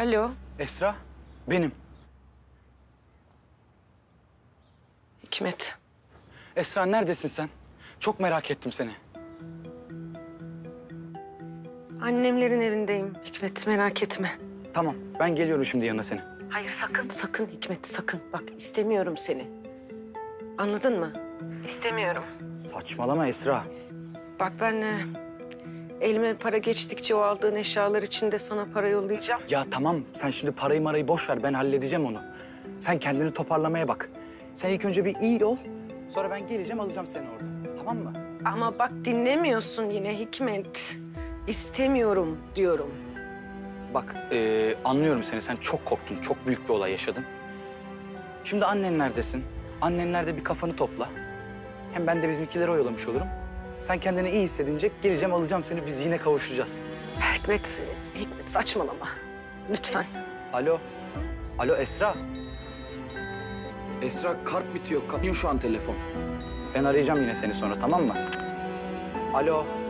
Alo. Esra, benim. Hikmet. Esra neredesin sen? Çok merak ettim seni. Annemlerin evindeyim Hikmet, merak etme. Tamam, ben geliyorum şimdi yanına senin. Hayır sakın. Sakın Hikmet, sakın. Bak istemiyorum seni. Anladın mı? İstemiyorum. Saçmalama Esra. Bak ben elime para geçtikçe o aldığın eşyalar için de sana para yollayacağım. Ya tamam, sen şimdi parayı marayı boş ver, ben halledeceğim onu. Sen kendini toparlamaya bak. Sen ilk önce bir iyi ol, sonra ben geleceğim alacağım seni orada. Tamam mı? Ama bak dinlemiyorsun yine Hikmet. İstemiyorum diyorum. Bak, anlıyorum seni. Sen çok korktun, çok büyük bir olay yaşadın. Şimdi annenlerdesin. Annenlerde bir kafanı topla. Hem ben de bizimkileri oyalamış olurum. Sen kendini iyi hissedince geleceğim, alacağım seni. Biz yine kavuşacağız. Hikmet saçmalama. Lütfen. Alo. Alo Esra. Esra kart bitiyor. Kapıyor şu an telefon. Ben arayacağım yine seni sonra, tamam mı? Alo.